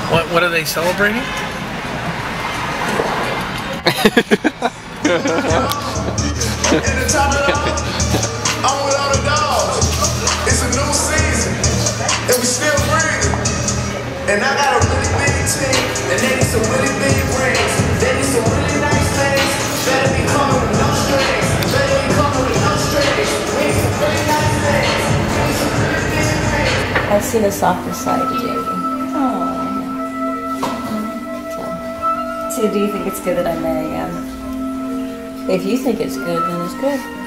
What are they celebrating? And to top it off, I'm with all the dogs. It's a new season, and we still breathing. And I got a really big team, and they need some really big rings. They need some really nice things. Better be coming with no strings. Better be coming with no strings. We need some really nice things. We need some really big rings. I've seen a softer side to Jamie. Oh. So do you think it's good that I'm marrying him? If you think it's good, then it's good.